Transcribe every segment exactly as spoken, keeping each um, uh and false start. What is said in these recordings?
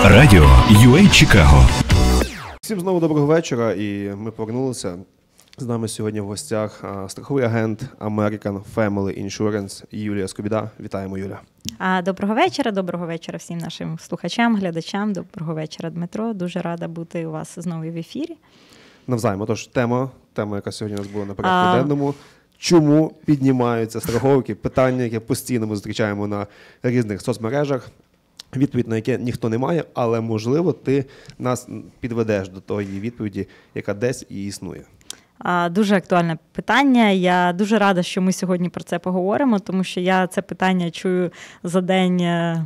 Радіо ю ей Чикаго. Всім знову доброго вечора, і ми повернулися. З нами сьогодні в гостях страховий агент American Family Insurance Юлія Скобіда. Вітаємо, Юля. Доброго вечора, доброго вечора всім нашим слухачам, глядачам. Доброго вечора, Дмитро. Дуже рада бути у вас знову в ефірі. Навзаєм. Отож, тема, тема, яка сьогодні у нас була на порядку денному. Чому піднімаються страховки? Питання, яке постійно ми зустрічаємо на різних соцмережах. Відповідь на яке ніхто не має, але, можливо, ти нас підведеш до тої відповіді, яка десь і існує. Дуже актуальне питання. Я дуже рада, що ми сьогодні про це поговоримо, тому що я це питання чую за день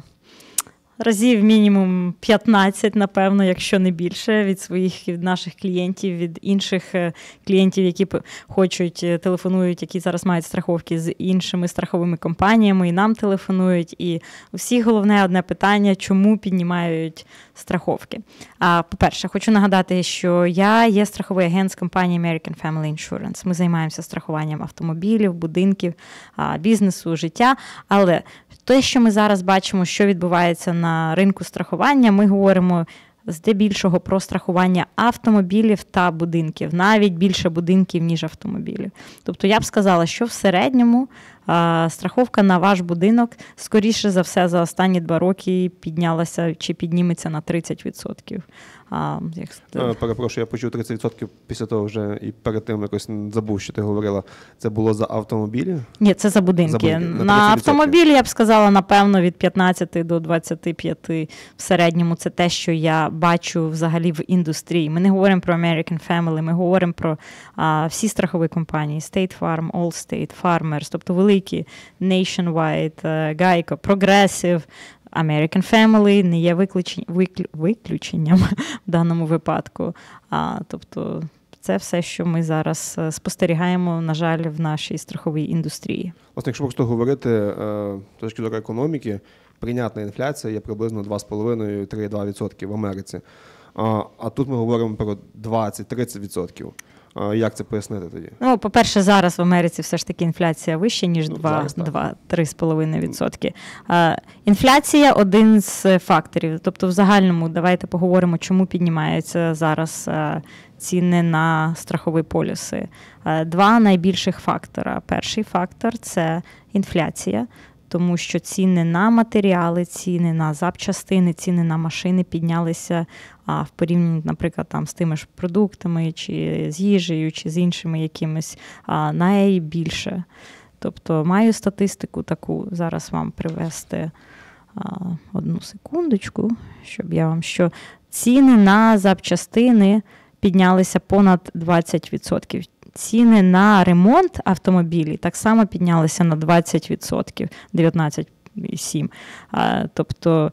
разів мінімум п'ятнадцять, напевно, якщо не більше, від своїх, від наших клієнтів, від інших клієнтів, які хочуть, телефонують, які зараз мають страховки з іншими страховими компаніями, і нам телефонують. І у всіх головне одне питання, чому піднімають страховки. А, по-перше, хочу нагадати, що я є страховий агент з компанії American Family Insurance. Ми займаємося страхуванням автомобілів, будинків, бізнесу, життя, але те, що ми зараз бачимо, що відбувається на ринку страхування, ми говоримо здебільшого про страхування автомобілів та будинків, навіть більше будинків, ніж автомобілів. Тобто я б сказала, що в середньому а, страховка на ваш будинок, скоріше за все, за останні два роки піднялася чи підніметься на тридцять відсотків. А, як... Перепрошую, я почув тридцять відсотків після того вже і перед тим якось забув, що ти говорила. Це було за автомобілі? Ні, це за будинки. За будинки. На, на автомобілі, я б сказала, напевно, від п'ятнадцяти до двадцяти п'яти в середньому. Це те, що я бачу взагалі в індустрії. Ми не говоримо про American Family, ми говоримо про а, всі страхові компанії. State Farm, Allstate, Farmers, тобто великі, Nationwide, Geico, Progressive, American Family не є виключень, виклю, виключенням в даному випадку. А, тобто це все, що ми зараз спостерігаємо, на жаль, в нашій страховій індустрії. Власне, якщо просто говорити з точки зору економіки, прийнятна інфляція є приблизно два з половиною - три цілих дві десятих відсотка в Америці. А, а тут ми говоримо про двадцять - тридцять відсотків. Як це пояснити тоді? Ну, по-перше, зараз в Америці все ж таки інфляція вища, ніж ну, два - три з половиною відсотки. Інфляція – один з факторів. Тобто, в загальному, давайте поговоримо, чому піднімаються зараз ціни на страхові поліси. Два найбільших фактора. Перший фактор – це інфляція. Тому що ціни на матеріали, ціни на запчастини, ціни на машини піднялися а, в порівнянні, наприклад, там, з тими ж продуктами, чи з їжею, чи з іншими якимись а, найбільше. Тобто маю статистику таку зараз вам привести а, одну секундочку, щоб я вам що. Ціни на запчастини піднялися понад двадцять відсотків. Ціни на ремонт автомобілів так само піднялися на двадцять відсотків, дев'ятнадцять цілих сім відсотка. Тобто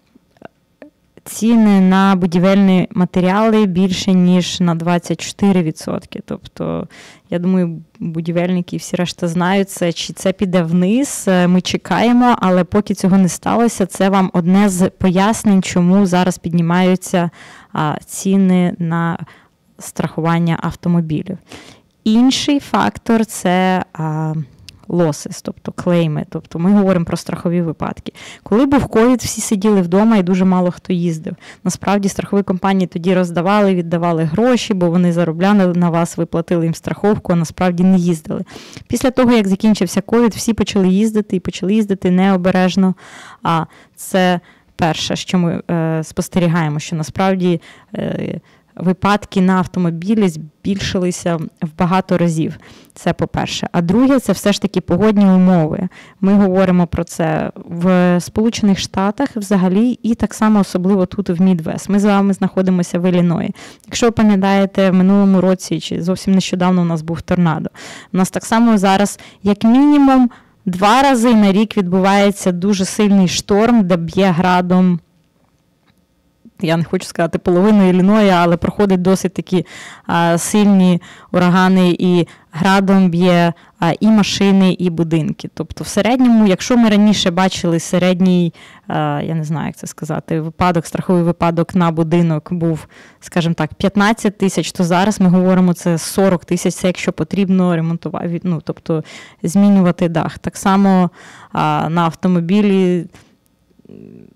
ціни на будівельні матеріали більше, ніж на двадцять чотири відсотки. Тобто, я думаю, будівельники і всі решта знають це, чи це піде вниз, ми чекаємо, але поки цього не сталося, це вам одне з пояснень, чому зараз піднімаються ціни на страхування автомобілів. Інший фактор – це а, losses, тобто клейми. Тобто ми говоримо про страхові випадки. Коли був ковід, всі сиділи вдома і дуже мало хто їздив. Насправді страхові компанії тоді роздавали, віддавали гроші, бо вони заробляли на вас, ви платили їм страховку, а насправді не їздили. Після того, як закінчився ковід, всі почали їздити і почали їздити необережно. А це перше, що ми е, спостерігаємо, що насправді е, випадки на автомобілі збільшилися в багато разів. Це по-перше. А друге, це все ж таки погодні умови. Ми говоримо про це в Сполучених Штатах взагалі і так само особливо тут в Мідвест. Ми з вами знаходимося в Ілліної. Якщо ви пам'ятаєте, в минулому році чи зовсім нещодавно у нас був торнадо. У нас так само зараз, як мінімум, два рази на рік відбувається дуже сильний шторм, де б'є градом, я не хочу сказати половину Ілліною, але проходять досить такі а, сильні урагани, і градом б'є а, і машини, і будинки. Тобто в середньому, якщо ми раніше бачили середній, а, я не знаю, як це сказати, випадок, страховий випадок на будинок був, скажімо так, п'ятнадцять тисяч, то зараз ми говоримо, це сорок тисяч, це якщо потрібно ремонтувати, ну, тобто змінювати дах. Так само а, на автомобілі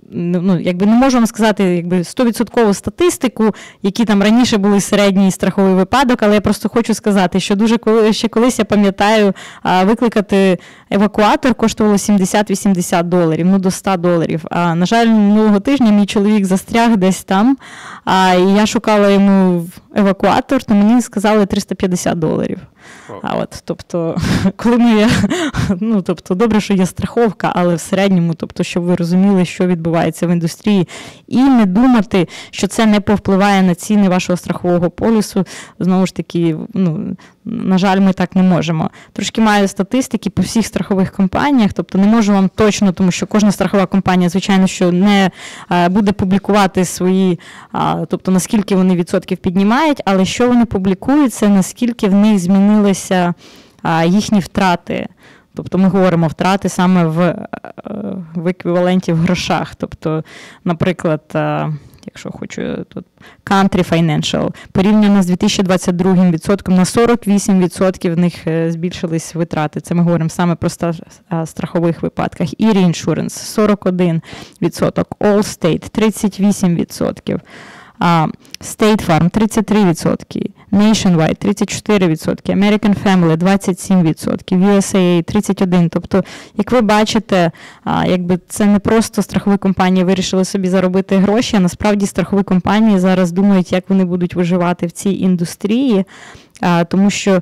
ну, якби не можу вам сказати якби сто відсотків статистику, які там раніше були середній страховий випадок, але я просто хочу сказати, що дуже коли, ще колись, я пам'ятаю, викликати евакуатор коштувало сімдесят-вісімдесят доларів, ну до сто доларів. А, на жаль, минулого тижня мій чоловік застряг десь там, а, і я шукала йому евакуатор, то мені сказали триста п'ятдесят доларів. А от, тобто, коли ми, ну, тобто, добре, що є страховка, але в середньому, тобто, щоб ви розуміли, що відбувається в індустрії, і не думати, що це не повпливає на ціни вашого страхового полісу, знову ж таки, ну, на жаль, ми так не можемо. Трошки маю статистики по всіх страхових компаніях, тобто не можу вам точно, тому що кожна страхова компанія, звичайно, що не буде публікувати свої, тобто, наскільки вони відсотків піднімають, але що вони публікують, це наскільки в них змінилися їхні втрати. Тобто ми говоримо втрати саме в, в еквіваленті в грошах. Тобто, наприклад, якщо хочу, тут Country Financial, порівняно з дві тисячі двадцять другим відсотком, на сорок вісім відсотків в них збільшились витрати. Це ми говоримо саме про страхових випадках. Erie Insurance – сорок один відсоток, Allstate – тридцять вісім відсотків. State Farm – тридцять три відсотки, Nationwide – тридцять чотири відсотки, American Family – двадцять сім відсотків, ю ес ей ей – тридцять один. Тобто, як ви бачите, якби це не просто страхові компанії вирішили собі заробити гроші, а насправді страхові компанії зараз думають, як вони будуть виживати в цій індустрії, тому що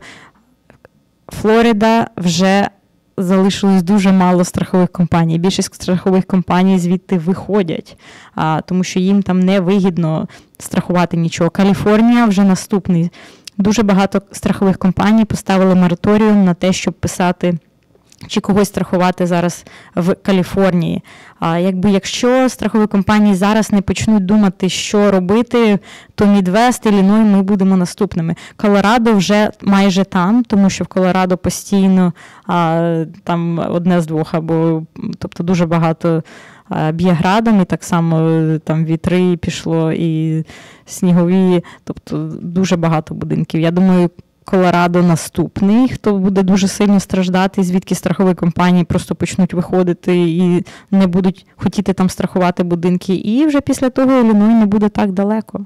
Флорида вже залишилось дуже мало страхових компаній. Більшість страхових компаній звідти виходять, а, тому що їм там не вигідно страхувати нічого. Каліфорнія вже наступний. Дуже багато страхових компаній поставили мораторіум на те, щоб писати чи когось страхувати зараз в Каліфорнії. А якби якщо страхові компанії зараз не почнуть думати, що робити, то Мідвест, Ілліной, ми будемо наступними. Колорадо вже майже там, тому що в Колорадо постійно а, там одне з двох, або тобто дуже багато а, б'є градом, і так само там вітри пішло, і снігові, тобто дуже багато будинків. Я думаю, Колорадо наступний, хто буде дуже сильно страждати, звідки страхові компанії просто почнуть виходити і не будуть хотіти там страхувати будинки. І вже після того Ілліной не буде так далеко.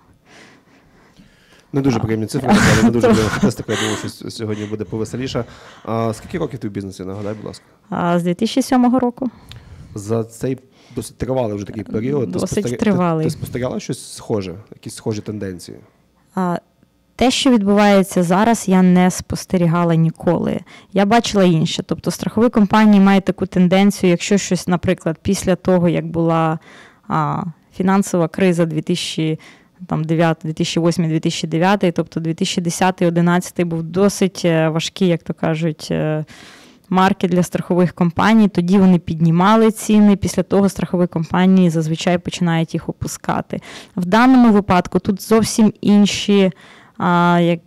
Не дуже приємні цифри, але не дуже приємна статистика. Я думаю, що сьогодні буде повеселіше. А скільки років ти в бізнесі, нагадай, будь ласка? А, з дві тисячі сьомого року. За цей досить тривалий вже такий період. Досить ти спостер... тривалий. Ти, ти спостерігала щось схоже, якісь схожі тенденції? А, Те, що відбувається зараз, я не спостерігала ніколи. Я бачила інше. Тобто страхові компанії мають таку тенденцію, якщо щось, наприклад, після того, як була а, фінансова криза дві тисячі дев'ятий, дві тисячі восьмий - дві тисячі дев'ятий, тобто дві тисячі десятий - одинадцятий був досить важкий, як то кажуть, маркет для страхових компаній. Тоді вони піднімали ціни, після того страхові компанії зазвичай починають їх опускати. В даному випадку тут зовсім інші... А, як,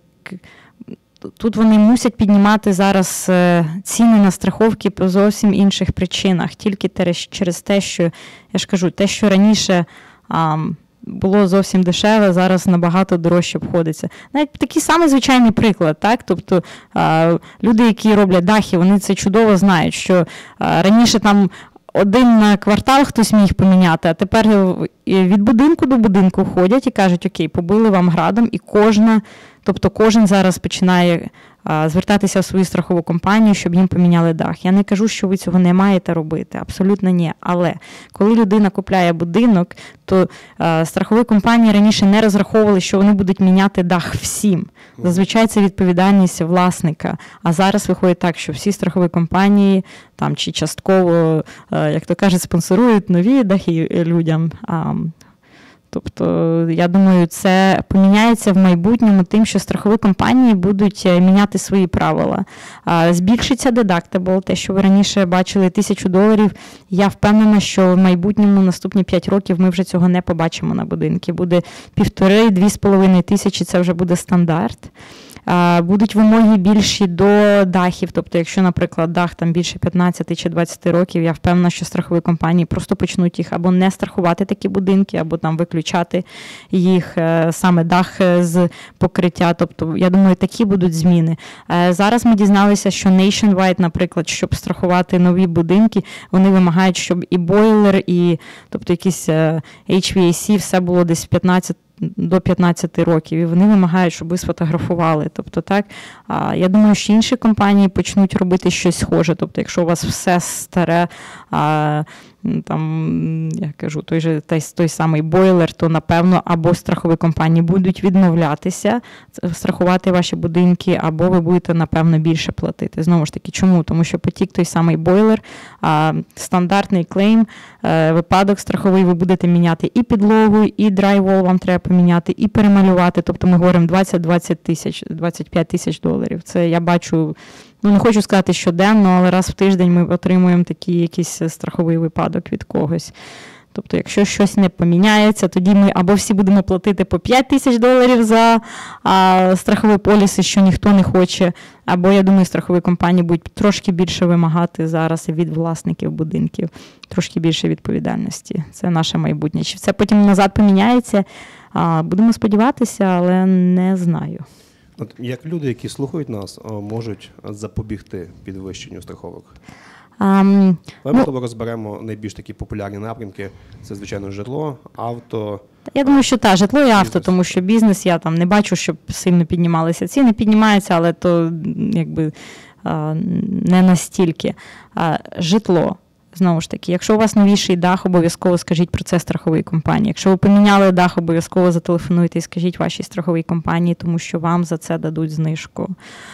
тут вони мусять піднімати зараз ціни на страховки по зовсім інших причинах. Тільки через те, що, я ж кажу, те, що раніше а, було зовсім дешеве, зараз набагато дорожче обходиться. Навіть такий самий звичайний приклад, так? Тобто а, люди, які роблять дахи, вони це чудово знають, що а, раніше там один квартал хтось міг поміняти, а тепер від будинку до будинку ходять і кажуть, окей, побили вам градом, і кожна, тобто кожен зараз починає а, звертатися в свою страхову компанію, щоб їм поміняли дах. Я не кажу, що ви цього не маєте робити, абсолютно ні. Але коли людина купляє будинок, то а, страхові компанії раніше не розраховували, що вони будуть міняти дах всім. Зазвичай це відповідальність власника. А зараз виходить так, що всі страхові компанії там чи частково, як то кажуть, спонсорують нові дахи людям. Тобто, я думаю, це поміняється в майбутньому тим, що страхові компанії будуть міняти свої правила. Збільшиться deductible, те, що ви раніше бачили, тисячу доларів. Я впевнена, що в майбутньому, наступні п'ять років, ми вже цього не побачимо на будинки. Буде півтори-дві з половиною тисячі, це вже буде стандарт. Будуть вимоги більші до дахів, тобто якщо, наприклад, дах там більше п'ятнадцять чи двадцять років, я впевнена, що страхові компанії просто почнуть їх або не страхувати такі будинки, або там виключати їх, саме дах з покриття. Тобто, я думаю, такі будуть зміни. Зараз ми дізналися, що Nationwide, наприклад, щоб страхувати нові будинки, вони вимагають, щоб і бойлер, і тобто якісь ейч ві ей сі, все було десь п'ятнадцять до п'ятнадцяти років, і вони вимагають, щоб ви сфотографували. Тобто, так, я думаю, що інші компанії почнуть робити щось схоже. Тобто, якщо у вас все старе, а, там, я кажу, той же той, той самий бойлер, то, напевно, або страхові компанії будуть відмовлятися страхувати ваші будинки, або ви будете, напевно, більше платити. Знову ж таки, чому? Тому що потік той самий бойлер, а, стандартний клейм, а, випадок страховий, ви будете міняти і підлогу, і драйвол вам треба поміняти, і перемалювати. Тобто ми говоримо двадцять-двадцять тисяч, двадцять п'ять тисяч доларів. Це я бачу, ну не хочу сказати щоденно, але раз в тиждень ми отримуємо такий якийсь страховий випадок від когось. Тобто, якщо щось не поміняється, тоді ми або всі будемо платити по п'ять тисяч доларів за а, страхові поліси, що ніхто не хоче, або, я думаю, страхові компанії будуть трошки більше вимагати зараз від власників будинків, трошки більше відповідальності. Це наше майбутнє. Чи це потім назад поміняється? А, будемо сподіватися, але не знаю. От як люди, які слухають нас, можуть запобігти підвищенню страховок? Um, Ми ну, тобі розберемо найбільш такі популярні напрямки. Це, звичайно, житло, авто. Я думаю, що так, житло і авто, тому що бізнес, я там не бачу, щоб сильно піднімалися ціни. Піднімаються, але то якби не настільки. Житло. Знову ж таки, якщо у вас новіший дах, обов'язково скажіть про це страховій компанії. Якщо ви поміняли дах, обов'язково зателефонуйте і скажіть вашій страховій компанії, тому що вам за це дадуть знижку.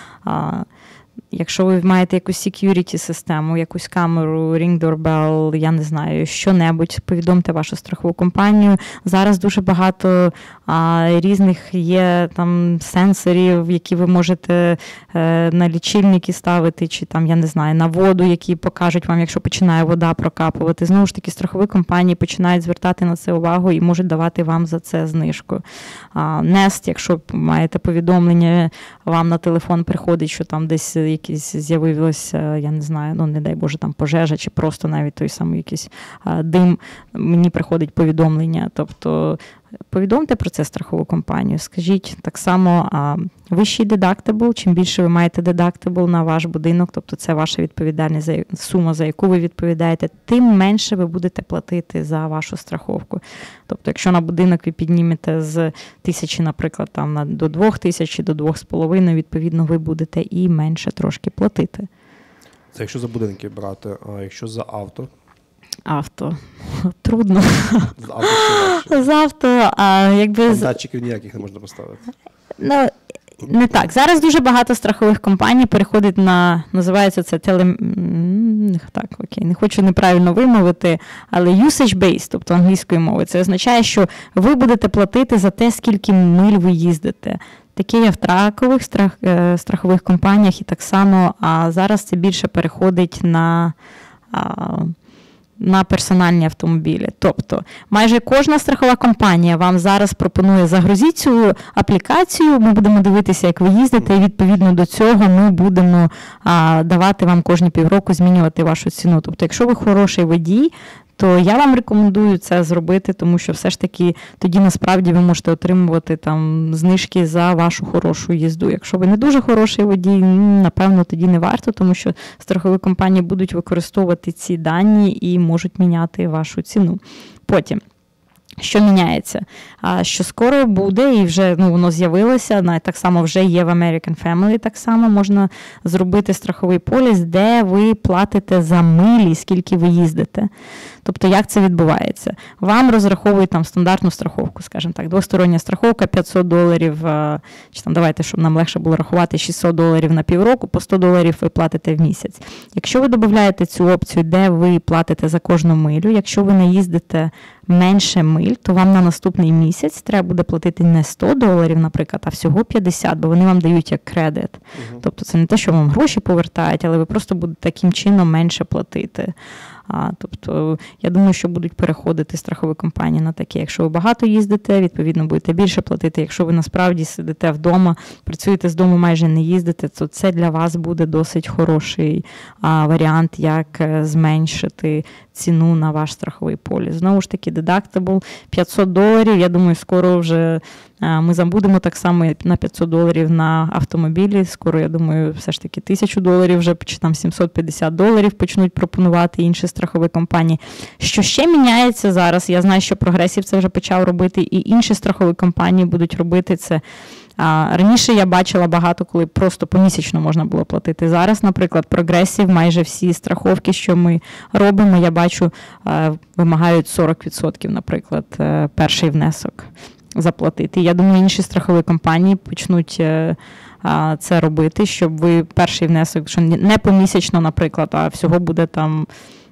Якщо ви маєте якусь security-систему, якусь камеру, Ring Doorbell, я не знаю, що-небудь, повідомте вашу страхову компанію. Зараз дуже багато а, різних є там сенсорів, які ви можете е, на лічильники ставити, чи там, я не знаю, на воду, які покажуть вам, якщо починає вода прокапувати. Знову ж таки, страхові компанії починають звертати на це увагу і можуть давати вам за це знижку. А, Nest, якщо маєте повідомлення, вам на телефон приходить, що там десь якісь з'явилося, я не знаю, ну не дай Боже, там пожежа, чи просто навіть той самий якийсь а, дим, мені приходить повідомлення. Тобто повідомте про це страхову компанію, скажіть так само, а, вищий дедактабл, чим більше ви маєте дедактабл на ваш будинок, тобто це ваша відповідальність, за сума, за яку ви відповідаєте, тим менше ви будете платити за вашу страховку. Тобто, якщо на будинок ви піднімете з тисячі, наприклад, там на до двох тисяч, до двох з половиною, відповідно, ви будете і менше трошки платити. Це якщо за будинки брати, а якщо за авто? Авто. Трудно. З авто З авто, а якби... Там датчиків ніяких не можна поставити. Ну, не так. Зараз дуже багато страхових компаній переходить на, називається це теле... Так, окей, не хочу неправильно вимовити, але usage-based, тобто англійською мовою. Це означає, що ви будете платити за те, скільки миль ви їздите. Таке є в тракових страх... страхових компаніях і так само, а зараз це більше переходить на... на персональні автомобілі. Тобто, майже кожна страхова компанія вам зараз пропонує загрузіть цю аплікацію, ми будемо дивитися, як ви їздите, і відповідно до цього ми будемо а, давати вам кожні півроку змінювати вашу ціну. Тобто, якщо ви хороший водій, то я вам рекомендую це зробити, тому що все ж таки тоді насправді ви можете отримувати там знижки за вашу хорошу їзду. Якщо ви не дуже хороший водій, напевно, тоді не варто, тому що страхові компанії будуть використовувати ці дані і можуть міняти вашу ціну. Потім, що міняється? А, що скоро буде, і вже ну, воно з'явилося, так само вже є в American Family, так само можна зробити страховий поліс, де ви платите за милі, скільки ви їздите. Тобто, як це відбувається? Вам розраховують там стандартну страховку, скажімо так, двостороння страховка, п'ятсот доларів, чи там давайте, щоб нам легше було рахувати, шістсот доларів на півроку, по сто доларів ви платите в місяць. Якщо ви додаєте цю опцію, де ви платите за кожну милю, якщо ви не їздите менше миль, то вам на наступний місяць треба буде платити не сто доларів, наприклад, а всього п'ятдесят, бо вони вам дають як кредит. Угу. Тобто це не те, що вам гроші повертають, але ви просто будете таким чином менше платити. А, тобто, я думаю, що будуть переходити страхові компанії на таке. Якщо ви багато їздите, відповідно, будете більше платити. Якщо ви насправді сидите вдома, працюєте з дому, майже не їздите, то це для вас буде досить хороший а, варіант, як зменшити ціну на ваш страховий поліс. Знову ж таки, deductible п'ятсот доларів. Я думаю, скоро вже ми забудемо так само на п'ятсот доларів на автомобілі. Скоро, я думаю, все ж таки тисячу доларів вже, чи там сімсот п'ятдесят доларів почнуть пропонувати інші страхові компанії. Що ще міняється зараз? Я знаю, що Прогресів це вже почав робити, і інші страхові компанії будуть робити це. А, раніше я бачила багато, коли просто помісячно можна було платити. Зараз, наприклад, Прогресів, майже всі страховки, що ми робимо, я бачу, вимагають сорок відсотків, наприклад, перший внесок заплатити. Я думаю, інші страхові компанії почнуть це робити, щоб ви перший внесок, що не помісячно, наприклад, а всього буде там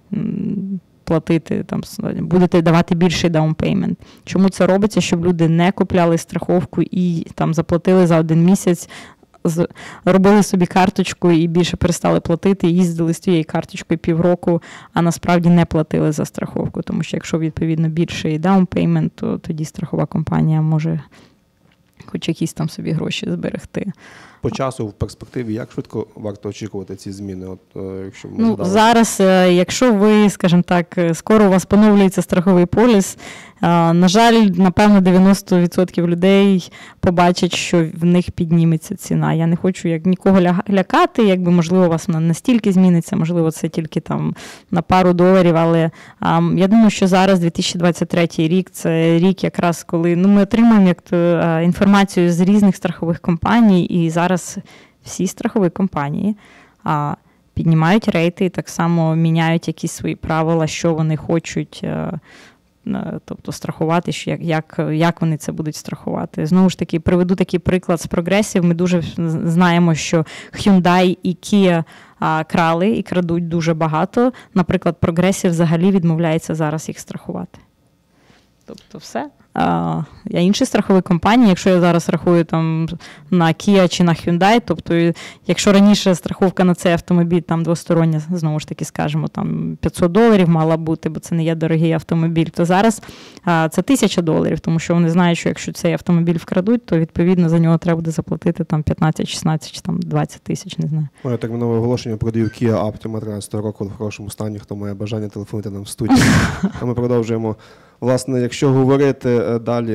платити, там, будете давати більший даунпеймент. Чому це робиться? Щоб люди не купляли страховку і там заплатили за один місяць, робили собі карточку і більше перестали платити, їздили з тією карточкою півроку, а насправді не платили за страховку. Тому що якщо, відповідно, більший даунпеймент, то тоді страхова компанія може хоч якісь там собі гроші зберегти. По часу, в перспективі, як швидко варто очікувати ці зміни? От, якщо ми ну, задали... Зараз, якщо ви, скажімо так, скоро у вас поновлюється страховий поліс, на жаль, напевно, дев'яносто відсотків людей побачать, що в них підніметься ціна. Я не хочу як нікого лякати, якби, можливо, у вас вона настільки зміниться, можливо, це тільки там на пару доларів, але а, я думаю, що зараз дві тисячі двадцять третій рік, це рік якраз, коли ну, ми отримуємо як то, інформацію з різних страхових компаній, і зараз всі страхові компанії а, піднімають рейти і так само міняють якісь свої правила, що вони хочуть, а, тобто страхувати, що як, як, як вони це будуть страхувати. Знову ж таки, приведу такий приклад з Прогресів. Ми дуже знаємо, що Hyundai і Kia а, крали і крадуть дуже багато. Наприклад, Прогресів взагалі відмовляється зараз їх страхувати. Тобто все. А інші страхові компанії, якщо я зараз рахую там на Kia чи на Hyundai, тобто якщо раніше страховка на цей автомобіль там двостороння, знову ж таки скажемо, там п'ятсот доларів мала бути, бо це не є дорогий автомобіль, то зараз а, це тисяча доларів, тому що вони знають, що якщо цей автомобіль вкрадуть, то відповідно за нього треба буде заплатити там п'ятнадцять, шістнадцять чи там двадцять тисяч, не знаю. Моє термінове оголошення, продаю Kia Optima тринадцятого року в хорошому стані, хто має бажання, телефонуйте нам в студію. А ми продовжуємо. Власне, якщо говорити далі,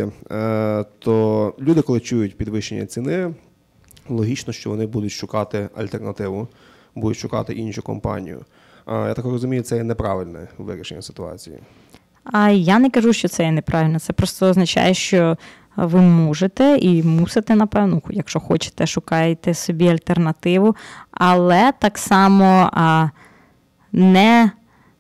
то люди, коли чують підвищення ціни, логічно, що вони будуть шукати альтернативу, будуть шукати іншу компанію. Я так розумію, це є неправильне вирішення ситуації. А я не кажу, що це є неправильно. Це просто означає, що ви можете і мусите, напевно, якщо хочете, шукайте собі альтернативу, але так само не...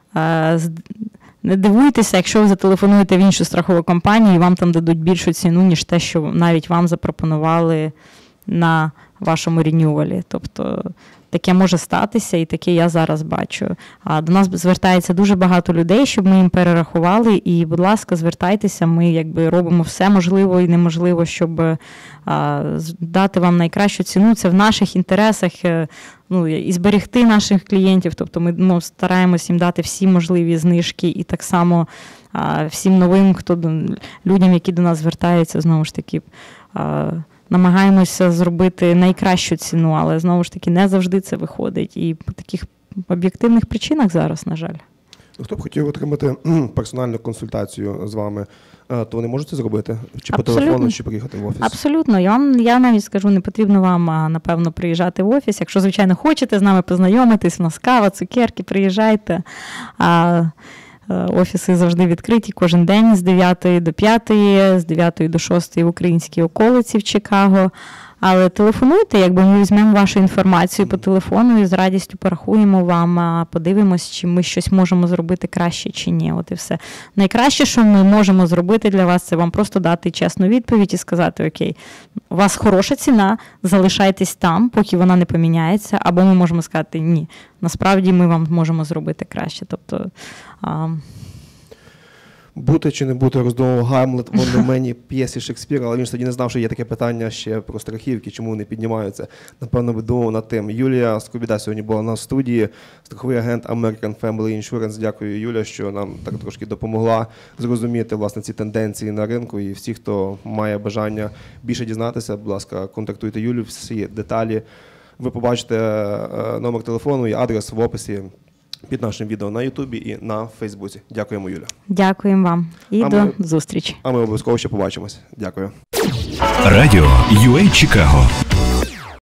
Не дивуйтеся, якщо ви зателефонуєте в іншу страхову компанію і вам там дадуть більшу ціну, ніж те, що навіть вам запропонували на вашому ренювалі. Тобто таке може статися, і таке я зараз бачу. А до нас звертається дуже багато людей, щоб ми їм перерахували, і, будь ласка, звертайтеся, ми якби робимо все можливо і неможливо, щоб а, дати вам найкращу ціну. Це в наших інтересах, ну, і зберегти наших клієнтів, тобто ми ну, стараємось їм дати всі можливі знижки, і так само а, всім новим, хто людям, які до нас звертаються, знову ж таки, а, намагаємося зробити найкращу ціну, але, знову ж таки, не завжди це виходить. І по таких об'єктивних причинах зараз, на жаль. Хто б хотів отримати персональну консультацію з вами, то вони можуть це зробити? Чи Абсолютно. По телефону, чи приїхати в офіс? Абсолютно. Я, вам, я навіть скажу, не потрібно вам, напевно, приїжджати в офіс. Якщо, звичайно, хочете з нами познайомитись, у нас кава, цукерки, приїжджайте. А офіси завжди відкриті кожен день з дев'ятої до п'ятої, з дев'ятої до шостої в українській околиці в Чикаго. Але телефонуйте, якби ми візьмемо вашу інформацію по телефону і з радістю порахуємо вам, подивимось, чи ми щось можемо зробити краще чи ні. От і все. Найкраще, що ми можемо зробити для вас, це вам просто дати чесну відповідь і сказати, окей, у вас хороша ціна, залишайтесь там, поки вона не поміняється, або ми можемо сказати, ні, насправді ми вам можемо зробити краще. Тобто... А... Бути чи не бути, роздумував Гамлет в одноіменній п'єсі Шекспіра, але він ж тоді не знав, що є таке питання ще про страхівки, чому вони піднімаються. Напевно, би думав над тим. Юлія Скобіда сьогодні була на студії, страховий агент American Family Insurance. Дякую, Юля, що нам так трошки допомогла зрозуміти, власне, ці тенденції на ринку. І всі, хто має бажання більше дізнатися, будь ласка, контактуйте Юлю, всі деталі. Ви побачите номер телефону і адрес в описі під нашим відео на Ютубі і на Фейсбуці. Дякуємо, Юля. Дякуємо вам. І а до ми, зустрічі. А ми обов'язково ще побачимось. Дякую. Радіо ю ей Чикаго.